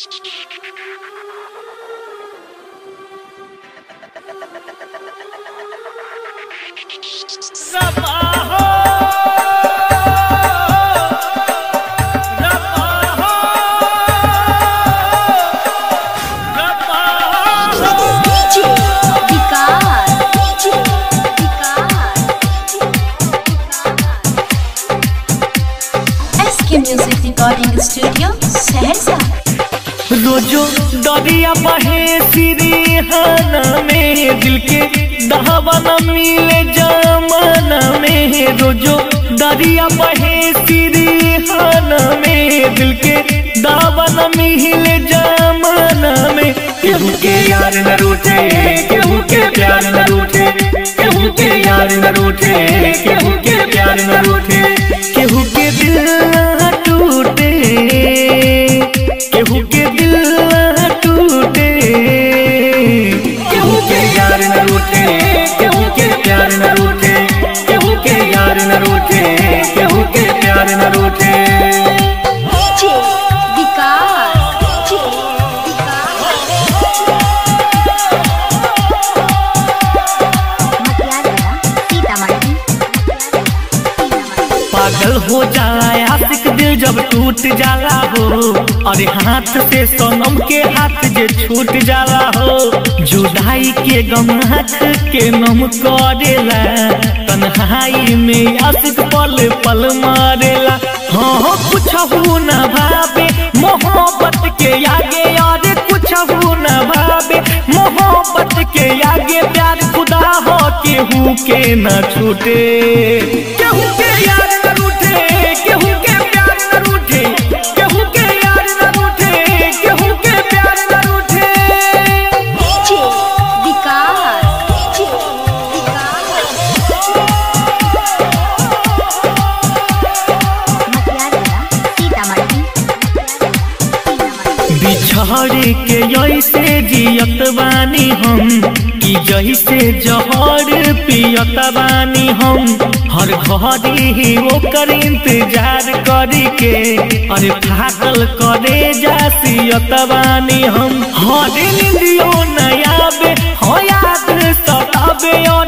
Music recording studio Saharsa. रोजो दरिया बहे सिरिहाना में, दिल के दहवा न मिले जमाना में। रोजो दरिया बहे सिरिहाना में, दिल के दहवा न मिले जमाना में। केहू के यार न रूठे, केहू के प्यार न रूठे, केहू के यार न रूठे, केहू के प्यार न रूठे। केहू के दिल टूटे, केहू के दिल टूटे, केहू के यार न रूठे, केहू के प्यार न रूठे, केहू के यार न रूठे, केहू के प्यार न रूठे। पागल हो जाला आशिक दिल जब टूट जाला हो, और हाथ से सनम के हाथ जे छूट जाला हो। जुदाई के गम आँख के नम करेला, तन्हाई में आशिक पल पल मारेला। हाँ कुछ हो न भावे मोहब्बत के आगे, और कुछ हो न भावे मोहब्बत के आगे। प्यार खुदा हो केहू के न छूटे, केहू के यार न रूठे, केहू के प्यार न रूठे, केहू के यार न रूठे, केहू के प्यार न रूठे। बिछड़ के ऐसे जियत बानी हम, कि जैसे जहर पियत बानी हम। हर घड़ी ही ओकर इंतजार करी के, अरे थाकल करे जासियत बानी हम। हर नींदियों न आवे, हो याद सतावे, और